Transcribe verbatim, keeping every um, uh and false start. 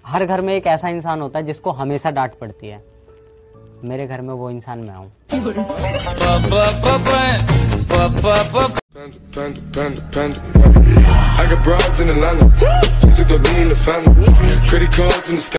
हर घर में एक ऐसा इंसान होता है जिसको हमेशा डांट पड़ती है। मेरे घर में वो इंसान मैं हूँ।